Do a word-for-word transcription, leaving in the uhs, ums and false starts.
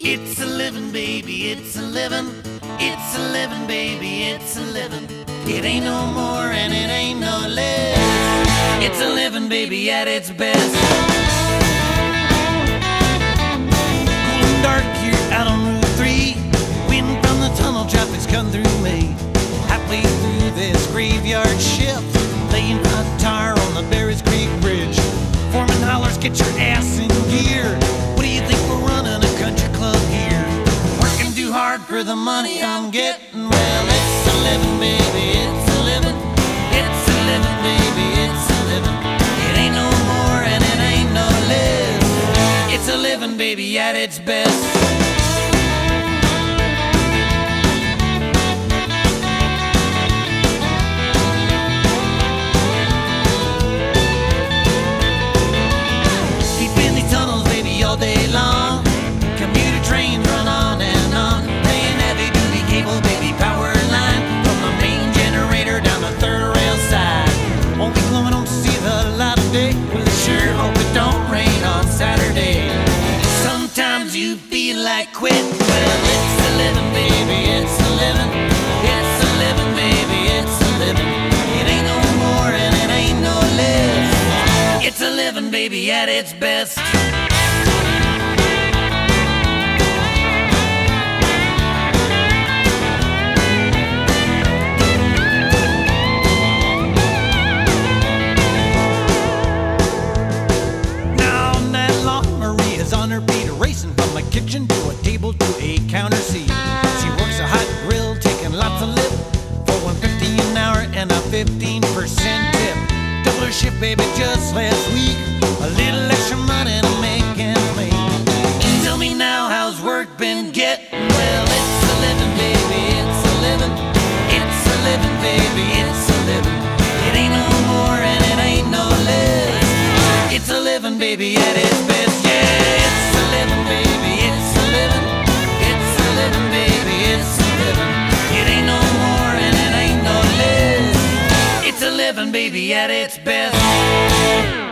It's a living, baby, it's a living. It's a living, baby, it's a living. It ain't no more and it ain't no less. It's a living, baby, at its best. Cool and dark here out on Route three. Wind from the tunnel, traffic's come through me. Halfway through this graveyard shift, laying hot tar on the Berries Creek Bridge. Foreman hollers, get your ass in gear. What do you think we're running a country club here? Working too hard for the money I'm getting. Well, it's a living, baby, it's a living. It's a living, baby, it's a living. It ain't no more and it ain't no less. It's a living, baby, at its best. All day long, commuter trains run on and on, laying heavy duty cable, baby, power line from the main generator down the third rail side. Won't be glowing on to see the light of day. Well, I sure hope it don't rain on Saturday. Sometimes you feel like quitting. Well, it's a living, baby, it's a living. It's a living, baby, it's a living. It ain't no more and it ain't no less. It's a living, baby, at its best. Racing from a kitchen to a table to a counter seat. She works a hot grill, taking lots of lip for one fifty an hour and a fifteen percent tip. Double her shift, baby, just last week. A little extra money to make ends meet. Tell me now, how's work been getting? Well, it's a living, baby, it's a living. It's a living, baby, it's a living. It ain't no more and it ain't no less. It's a living, baby, at its best, yeah. It's a living, baby, it's a living. It's a living, baby, it's a living. It ain't no more and it ain't no less. It's a living, baby, at its best.